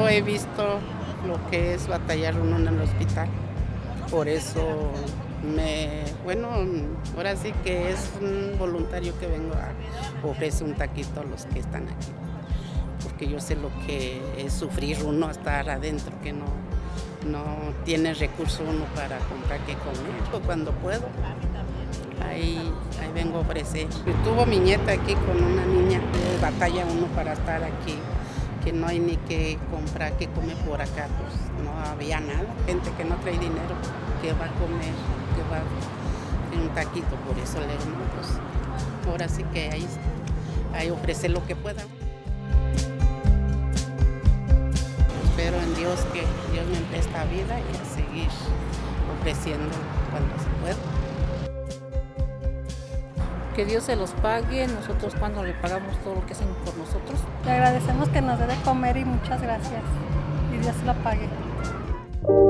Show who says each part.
Speaker 1: he visto lo que es batallar uno en el hospital. Por eso bueno, ahora sí que es un voluntario que vengo a ofrecer un taquito a los que están aquí. Porque yo sé lo que es sufrir uno, estar adentro, que no tiene recursos uno para comprar qué comer. Cuando puedo, ahí vengo a ofrecer. Tuvo mi nieta aquí con una niña, batalla uno para estar aquí, que no hay ni que comprar, que comer por acá, pues no había nada. Gente que no trae dinero, que va a comer, que va en un taquito, por eso le digo, no, pues ahora sí que ahí ofrecer lo que pueda. Espero en Dios que Dios me dé esta vida y a seguir ofreciendo cuando se pueda.
Speaker 2: Que Dios se los pague, nosotros cuando le pagamos todo lo que hacen por nosotros.
Speaker 3: Le agradecemos que nos dé de comer y muchas gracias. Y Dios se lo pague.